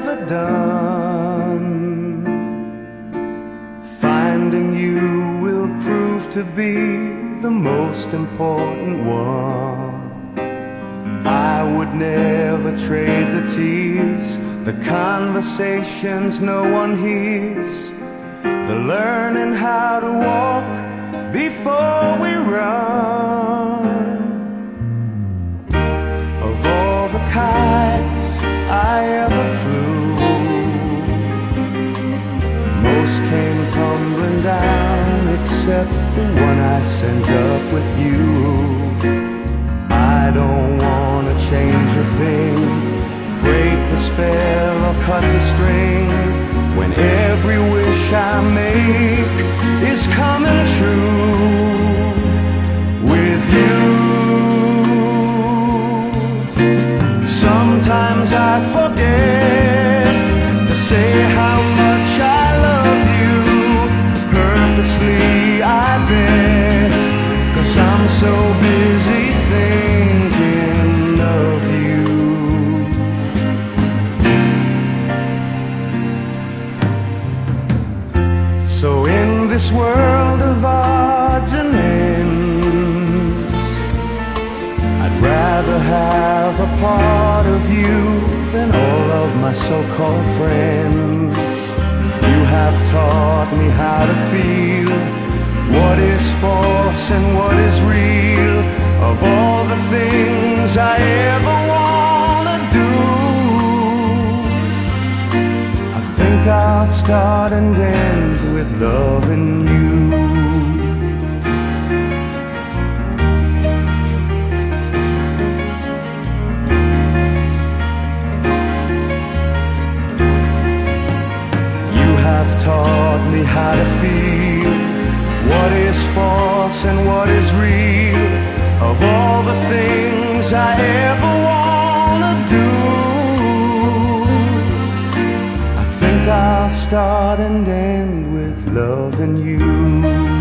ever done. Finding you will prove to be the most important one. I would never trade the tears, the conversations no one hears, the learning how to walk before we run. Of all the kites I ever flew, most came tumbling down except the one I sent up with you. I don't wanna change a thing, break the spell or cut the string, when every wish I make is coming true with you. Sometimes I forget to say how much I love you, purposely I bet, 'cause I'm so busy thinking of you. So in this world of odds and ends, I'd rather have a part of you than all of my so-called friends. You have taught me how to feel what is false and what is real. Of all the things I ever wanna do, I think I'll start and end with loving you. You have taught me how to feel what is false and what is real. Of all the things I ever wanna do, I think I'll start and end with loving you.